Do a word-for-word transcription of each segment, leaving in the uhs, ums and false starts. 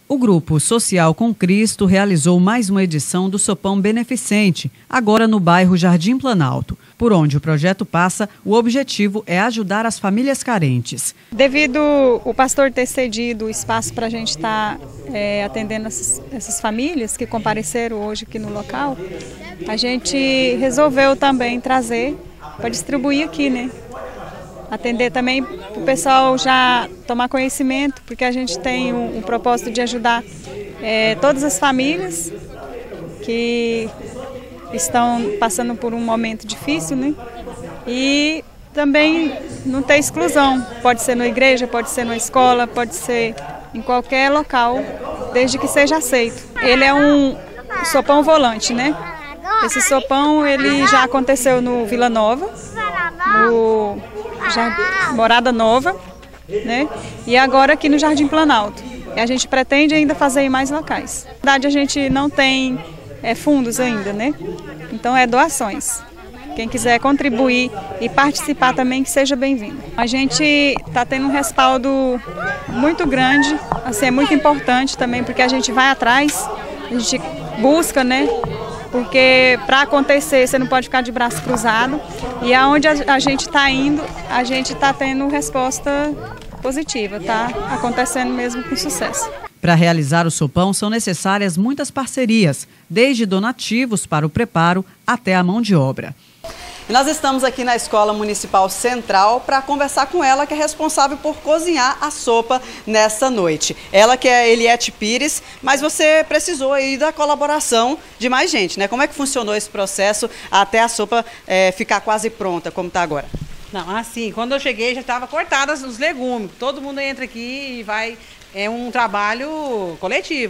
O Grupo Social com Cristo realizou mais uma edição do Sopão Beneficente, agora no bairro Jardim Planalto. Por onde o projeto passa, o objetivo é ajudar as famílias carentes. Devido o pastor ter cedido o espaço para a gente estar é, atendendo essas, essas famílias que compareceram hoje aqui no local, a gente resolveu também trazer para distribuir aqui, né? Atender também para o pessoal já tomar conhecimento, porque a gente tem o, o propósito de ajudar é, todas as famílias que estão passando por um momento difícil, né? E também não ter exclusão, pode ser na igreja, pode ser na escola, pode ser em qualquer local, desde que seja aceito. Ele é um sopão volante, né? Esse sopão ele já aconteceu no Vila Nova, no Já, Morada Nova, né? E agora aqui no Jardim Planalto. E a gente pretende ainda fazer em mais locais. Na verdade, a gente não tem é, fundos ainda, né? Então é doações. Quem quiser contribuir e participar também, que seja bem-vindo. A gente está tendo um respaldo muito grande, assim, é muito importante também, porque a gente vai atrás, a gente busca, né? Porque para acontecer você não pode ficar de braço cruzado e aonde a gente está indo, a gente está tendo resposta positiva, tá acontecendo mesmo com sucesso. Para realizar o sopão são necessárias muitas parcerias, desde donativos para o preparo até a mão de obra. E nós estamos aqui na Escola Municipal Central para conversar com ela, que é responsável por cozinhar a sopa nessa noite. Ela que é Eliette Pires, mas você precisou aí da colaboração de mais gente, né? Como é que funcionou esse processo até a sopa é, ficar quase pronta, como está agora? Não, assim, quando eu cheguei já estava cortadas os legumes. Todo mundo entra aqui e vai, é um trabalho coletivo.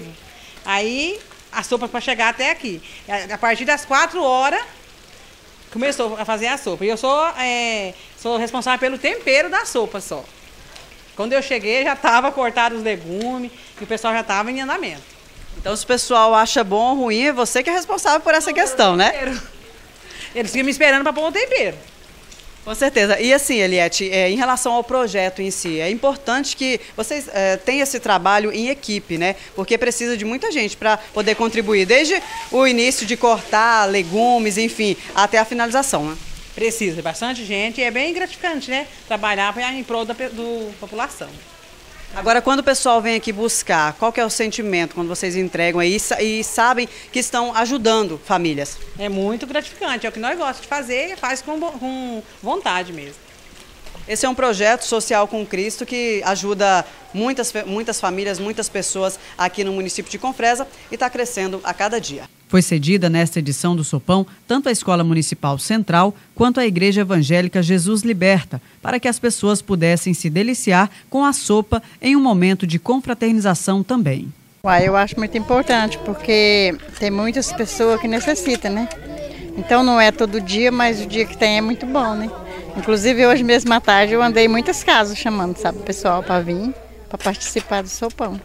Aí a sopa para chegar até aqui. A partir das quatro horas começou a fazer a sopa. E eu sou, é, sou responsável pelo tempero da sopa só. Quando eu cheguei já estava cortado os legumes e o pessoal já estava em andamento. Então se o pessoal acha bom ou ruim, é você que é responsável por essa questão, né? Eles ficam me esperando para pôr o tempero. Com certeza. E assim, Eliette, é, em relação ao projeto em si, é importante que vocês é, tenham esse trabalho em equipe, né? Porque precisa de muita gente para poder contribuir, desde o início de cortar legumes, enfim, até a finalização, né? Precisa, bastante gente e é bem gratificante, né? Trabalhar em prol da do população. Agora, quando o pessoal vem aqui buscar, qual que é o sentimento quando vocês entregam aí e sabem que estão ajudando famílias? É muito gratificante, é o que nós gostamos de fazer e faz com, com vontade mesmo. Esse é um projeto social com Cristo que ajuda muitas, muitas famílias, muitas pessoas aqui no município de Confresa e está crescendo a cada dia. Foi cedida nesta edição do Sopão tanto a Escola Municipal Central quanto a Igreja Evangélica Jesus Liberta, para que as pessoas pudessem se deliciar com a sopa em um momento de confraternização também. Uai, eu acho muito importante, porque tem muitas pessoas que necessitam, né? Então não é todo dia, mas o dia que tem é muito bom, né? Inclusive hoje mesmo à tarde eu andei em muitas casas chamando, sabe, o pessoal para vir, para participar do sopão.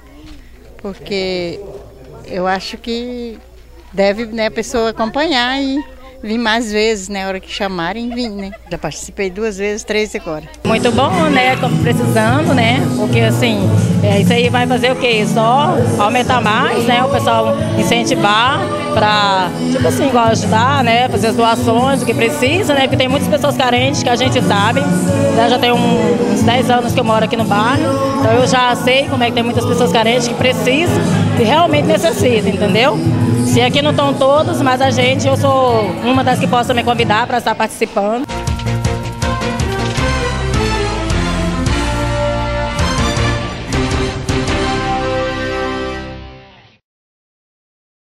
Porque eu acho que deve, né, a pessoa acompanhar e vir mais vezes, né, na hora que chamarem, vir, né. Já participei duas vezes, três agora. Muito bom, né, tô precisando, né, porque assim, é, isso aí vai fazer o quê? Só aumentar mais, né, o pessoal incentivar para, tipo assim, igual ajudar, né, fazer as doações, o que precisa, né, porque tem muitas pessoas carentes que a gente sabe, né, já tem um, uns dez anos que eu moro aqui no bairro, então eu já sei como é que tem muitas pessoas carentes que precisam, que realmente necessitam, entendeu? Se aqui não estão todos, mas a gente, eu sou uma das que posso me convidar para estar participando.